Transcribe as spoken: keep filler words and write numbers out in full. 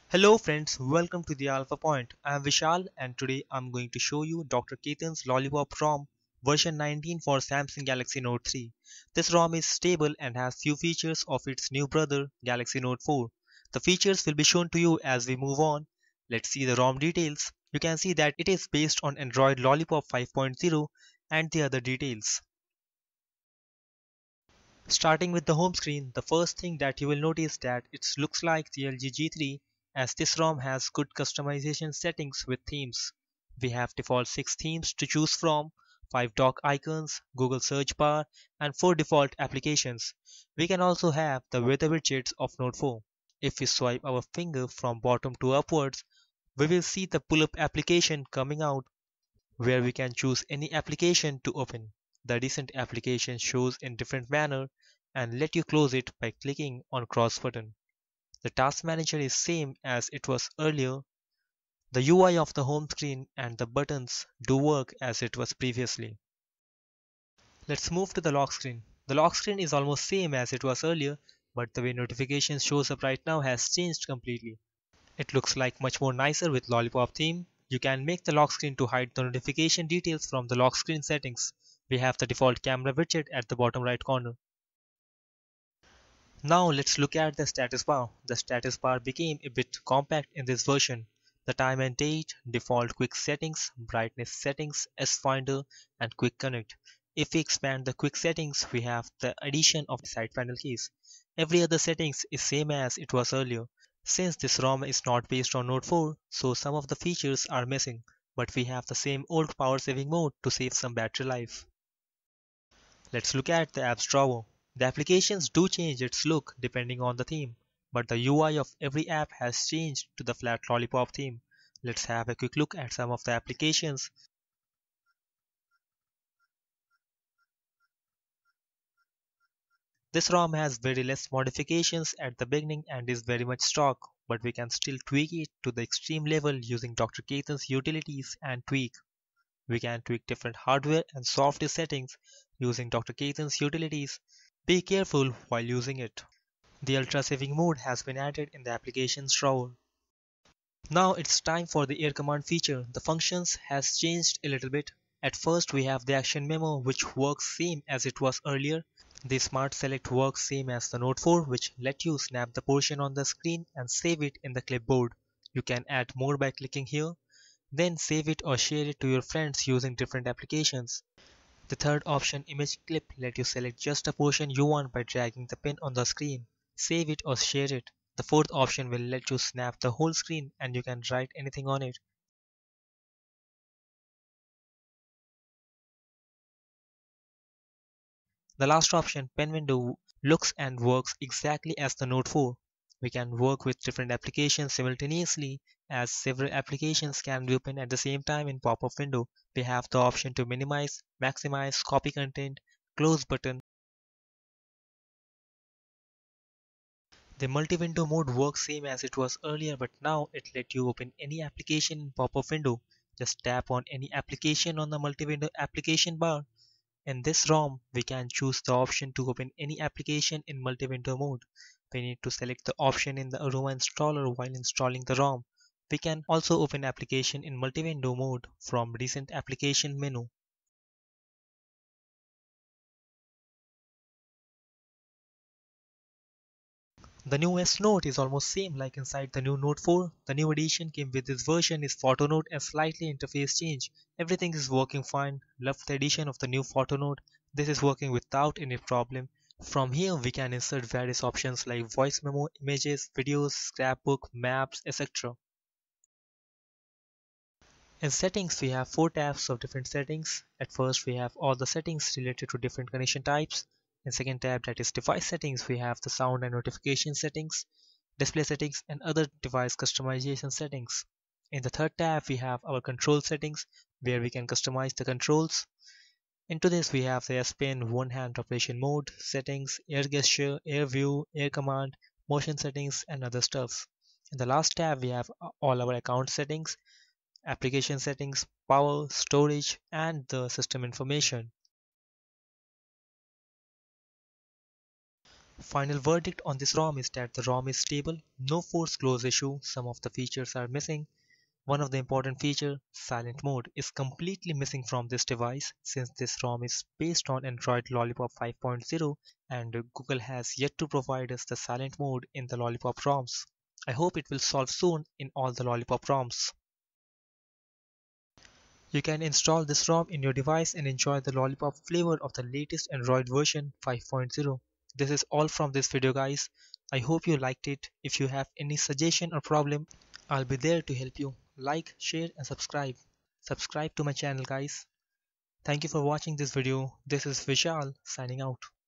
Hello friends, welcome to the Alpha Point. I am Vishal and today I'm going to show you Doctor Ketan's Lollipop ROM version nineteen for Samsung Galaxy Note three. This ROM is stable and has few features of its new brother Galaxy Note four. The features will be shown to you as we move on. Let's see the ROM details. You can see that it is based on Android Lollipop five point zero and the other details. Starting with the home screen, the first thing that you will notice that it looks like the L G G three as this ROM has good customization settings with themes. We have default six themes to choose from, five dock icons, Google search bar, and four default applications. We can also have the weather widgets of Note four. If we swipe our finger from bottom to upwards, we will see the pull-up application coming out where we can choose any application to open. The recent application shows in different manner and let you close it by clicking on cross button. The task manager is same as it was earlier. The U I of the home screen and the buttons do work as it was previously. Let's move to the lock screen. The lock screen is almost same as it was earlier, but the way notifications shows up right now has changed completely. It looks like much more nicer with Lollipop theme. You can make the lock screen to hide the notification details from the lock screen settings. We have the default camera widget at the bottom right corner. Now let's look at the status bar. The status bar became a bit compact in this version. The time and date, default quick settings, brightness settings, S Finder, and quick connect. If we expand the quick settings, we have the addition of the side panel keys. Every other settings is same as it was earlier. Since this ROM is not based on Note four, so some of the features are missing, but we have the same old power saving mode to save some battery life. Let's look at the apps drawer. The applications do change its look depending on the theme, but the U I of every app has changed to the flat Lollipop theme. Let's have a quick look at some of the applications. This ROM has very less modifications at the beginning and is very much stock, but we can still tweak it to the extreme level using Doctor Ketan's utilities and tweak. We can tweak different hardware and software settings using Doctor Ketan's utilities. Be careful while using it. The ultra saving mode has been added in the applications drawer. Now it's time for the air command feature. The functions has changed a little bit. At first we have the action memo which works same as it was earlier. The smart select works same as the Note four which let you snap the portion on the screen and save it in the clipboard. You can add more by clicking here. Then save it or share it to your friends using different applications. The third option, image clip, let you select just a portion you want by dragging the pin on the screen. Save it or share it. The fourth option will let you snap the whole screen and you can write anything on it. The last option, pen window, looks and works exactly as the Note four. We can work with different applications simultaneously as several applications can be opened at the same time in pop-up window. We have the option to minimize, maximize, copy content, close button. The multi-window mode works same as it was earlier, but now it lets you open any application in pop-up window. Just tap on any application on the multi-window application bar. In this ROM, we can choose the option to open any application in multi-window mode. We need to select the option in the Aroma installer while installing the ROM. We can also open application in multi-window mode from recent application menu. The new S Note is almost same like inside the new Note four. The new addition came with this version is Photo Note and slightly interface change. Everything is working fine. Love the addition of the new Photo Note. This is working without any problem. From here we can insert various options like voice memo, images, videos, scrapbook, maps, et cetera. In settings we have four tabs of different settings. At first we have all the settings related to different connection types. In second tab, that is device settings, we have the sound and notification settings, display settings and other device customization settings. In the third tab we have our control settings where we can customize the controls. Into this we have the S Pen one hand operation mode, settings, air gesture, air view, air command, motion settings and other stuff. In the last tab we have all our account settings, application settings, power, storage and the system information. Final verdict on this ROM is that the ROM is stable, no force close issue, some of the features are missing. One of the important feature, silent mode, is completely missing from this device since this ROM is based on Android Lollipop five point zero and Google has yet to provide us the silent mode in the Lollipop ROMs. I hope it will solve soon in all the Lollipop ROMs. You can install this ROM in your device and enjoy the Lollipop flavor of the latest Android version five point zero. This is all from this video guys. I hope you liked it. If you have any suggestion or problem, I'll be there to help you. Like, share and subscribe. Subscribe to my channel guys. Thank you for watching this video. This is Vishal signing out.